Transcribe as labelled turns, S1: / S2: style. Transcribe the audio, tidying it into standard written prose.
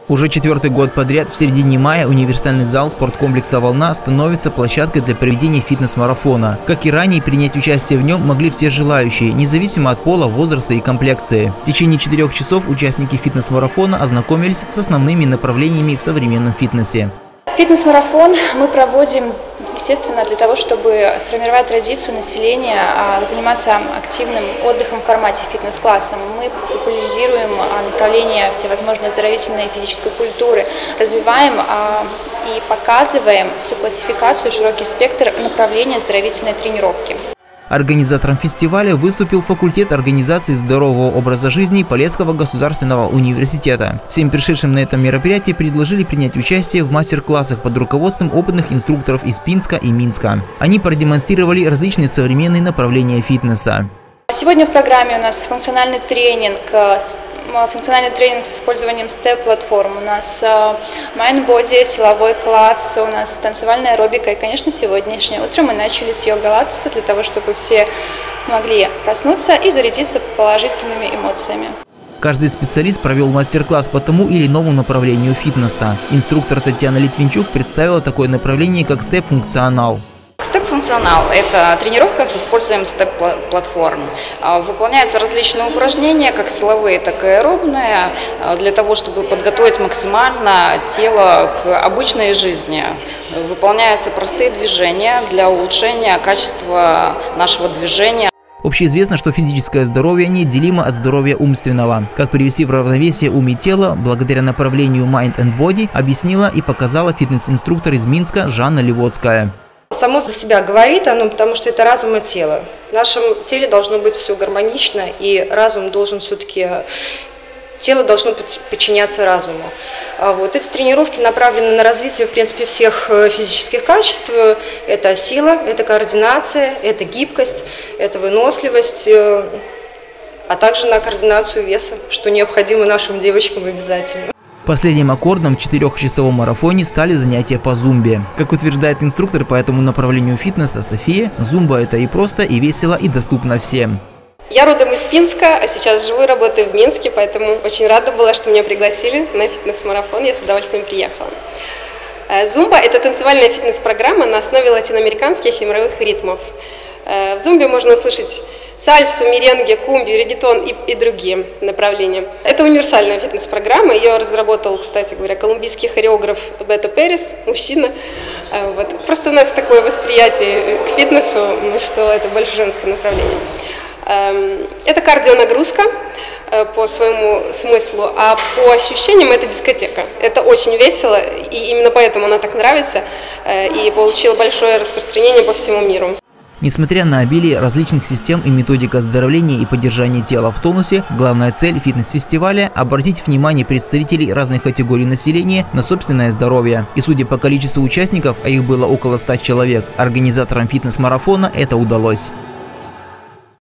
S1: Уже 4-й год подряд в середине мая универсальный зал спорткомплекса «Волна» становится площадкой для проведения фитнес-марафона. Как и ранее, принять участие в нем могли все желающие, независимо от пола, возраста и комплекции. В течение 4 часов участники фитнес-марафона ознакомились с основными направлениями в современном фитнесе.
S2: Фитнес-марафон мы проводим, естественно, для того, чтобы сформировать традицию населения заниматься активным отдыхом в формате фитнес-класса. Мы популяризируем направления всевозможной оздоровительной и физической культуры, развиваем и показываем всю классификацию, широкий спектр направлений оздоровительной тренировки.
S1: Организатором фестиваля выступил факультет организации здорового образа жизни Полесского государственного университета. Всем пришедшим на это мероприятие предложили принять участие в мастер-классах под руководством опытных инструкторов из Пинска и Минска. Они продемонстрировали различные современные направления фитнеса.
S2: Сегодня в программе у нас функциональный тренинг с использованием степ-платформ, у нас майнд-боди, силовой класс, у нас танцевальная аэробика и, конечно, сегодняшнее утро мы начали с йога-латеса для того, чтобы все смогли проснуться и зарядиться положительными эмоциями.
S1: Каждый специалист провел мастер-класс по тому или иному направлению фитнеса. Инструктор Татьяна Литвинчук представила такое направление, как степ-функционал.
S3: Степ-функционал – это тренировка с использованием степ-платформ. Выполняются различные упражнения, как силовые, так и аэробные, для того, чтобы подготовить максимально тело к обычной жизни. Выполняются простые движения для улучшения качества нашего движения.
S1: Общеизвестно, что физическое здоровье неотделимо от здоровья умственного. Как привести в равновесие ум и тело, благодаря направлению Mind and Body, объяснила и показала фитнес-инструктор из Минска Жанна Левоцкая.
S4: Само за себя говорит оно, потому что это разум и тело. В нашем теле должно быть все гармонично, и разум должен все-таки, тело должно подчиняться разуму. Эти тренировки направлены на развитие, в принципе, всех физических качеств. Это сила, это координация, это гибкость, это выносливость, а также на координацию веса, что необходимо нашим девочкам обязательно.
S1: Последним аккордом в 4-часовом марафоне стали занятия по зумбе. Как утверждает инструктор по этому направлению фитнеса София, зумба – это и просто, и весело, и доступно всем.
S5: Я родом из Пинска, а сейчас живу и работаю в Минске, поэтому очень рада была, что меня пригласили на фитнес-марафон, я с удовольствием приехала. Зумба – это танцевальная фитнес-программа на основе латиноамериканских и мировых ритмов. В зумбе можно услышать сальсу, меренге, кумбию, реггетон и другие направления. Это универсальная фитнес-программа, ее разработал, кстати говоря, колумбийский хореограф Бето Перес, мужчина. Просто у нас такое восприятие к фитнесу, что это больше женское направление. Это кардионагрузка по своему смыслу, а по ощущениям это дискотека. Это очень весело, и именно поэтому она так нравится и получила большое распространение по всему миру.
S1: Несмотря на обилие различных систем и методик оздоровления и поддержания тела в тонусе, главная цель фитнес-фестиваля – обратить внимание представителей разных категорий населения на собственное здоровье. И судя по количеству участников, а их было около 100 человек, организаторам фитнес-марафона это удалось.